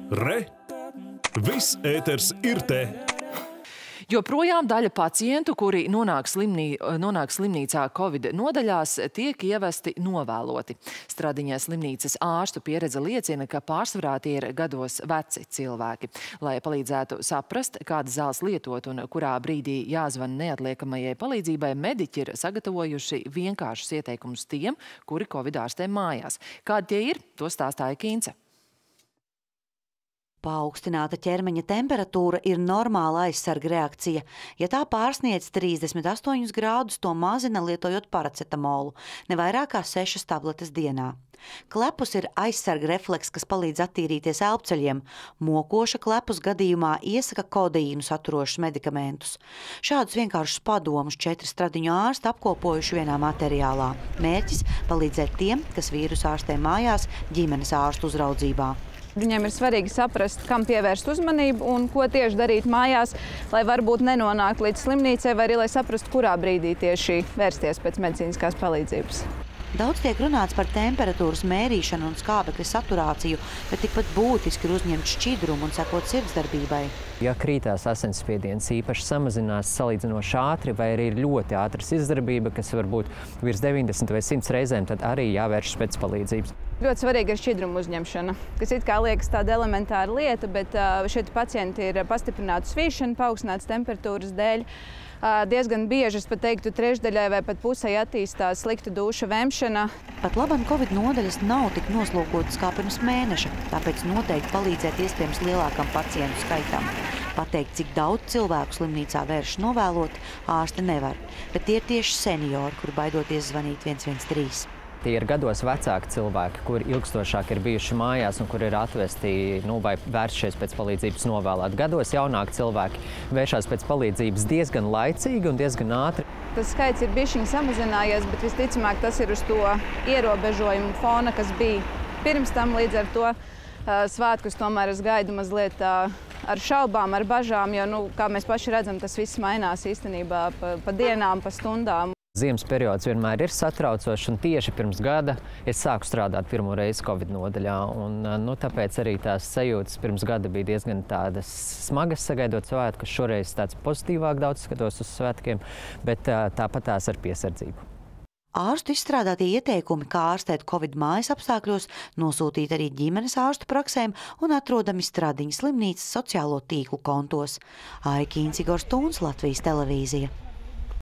Re! Viss ēters ir te! Joprojām daļa pacientu, kuri nonāk slimnīcā Covid nodaļās, tiek ievesti novēloti. Stradiņā slimnīcas ārstu pieredze liecina, ka pārsvarā tie ir gados veci cilvēki. Lai palīdzētu saprast, kādas zāles lietot un kurā brīdī jāzvana neatliekamajai palīdzībai, mediķi ir sagatavojuši vienkāršus ieteikumus tiem, kuri Covid ārstē mājās. Kādi tie ir, to stāstāja Kince. Paaugstināta ķermeņa temperatūra ir normāla aizsarga reakcija. Ja tā pārsniedz 38 grādus, to mazina lietojot paracetamolu, ne vairāk kā 6 tabletes dienā. Klepus ir aizsarga refleks, kas palīdz attīrīties elpceļiem. Mokoša klepus gadījumā iesaka kodeīnu saturošus medikamentus. Šādus vienkāršus padomus 4 stradiņu ārsti apkopojuši vienā materiālā. Mērķis – palīdzēt tiem, kas vīrusu ārstē mājās, ģimenes ārstu uzraudzībā. Viņiem ir svarīgi saprast, kam pievērst uzmanību un ko tieši darīt mājās, lai varbūt nenonākt līdz slimnīcai vai arī, lai saprastu, kurā brīdī tieši vērsties pēc medicīniskās palīdzības. Daudz tiek runāts par temperatūras mērīšanu un skābekļa saturāciju, bet tikpat būtiski ir uzņemt šķidrumu un sekot sirdsdarbībai. Ja krītās asinsspiediens īpaši samazinās salīdzinoši ātri vai arī ir ļoti ātra sirdsdarbība, kas var būt virs 90 vai 100 reizēm, tad arī jāvēršas pēc palīdzības. Ļoti svarīga ir šķidruma uzņemšana, kas it kā liekas tāda elementāra lieta, bet šeit pacienti ir pastiprināti svīšana, paaugstinātas temperatūras dēļ. Diezgan bieži, es pat teiktu, trešdaļai vai pat pusei attīstās slikta duša vemšana. Pat labam Covid nodaļas nav tik noslūkotas kā pirms mēneša, tāpēc noteikti palīdzēt iespējams lielākam pacientu skaitam. Pateikt, cik daudz cilvēku slimnīcā vēršas novēlot, ārsti nevar, bet tie ir tieši seniori, kuri baidoties zvanīt 113. Tie ir gados vecāki cilvēki, kuri ilgstošāk ir bijuši mājās un kuri ir atvesti vai vēršies pēc palīdzības novēlēt. Gados jaunāki cilvēki vēršās pēc palīdzības diezgan laicīgi un diezgan ātri. Tas skaits ir bišķiņ samazinājies, bet visticamāk tas ir uz to ierobežojumu fona, kas bija pirms tam. Līdz ar to svētkus tomēr es gaidu mazliet ar šaubām, ar bažām, jo, kā mēs paši redzam, tas viss mainās īstenībā pa dienām, pa stundām. Ziemas periods vienmēr ir satraucošs, un tieši pirms gada es sāku strādāt pirmo reizi Covid nodaļā. Tāpēc arī tās sajūtas pirms gada bija diezgan tādas smagas, sagaidot svētkus. Šoreiz tāds pozitīvāk daudz skatos uz svētkiem, bet tāpat tās ar piesardzību. Ārstu izstrādātie ieteikumi, kā ārstēt Covid mājas apstākļos, nosūtīti arī ģimenes ārstu praksēm un atrodami Stradiņas slimnīcas sociālo tīklu kontos. Kince, Igors Tūns, Latvijas televīzija.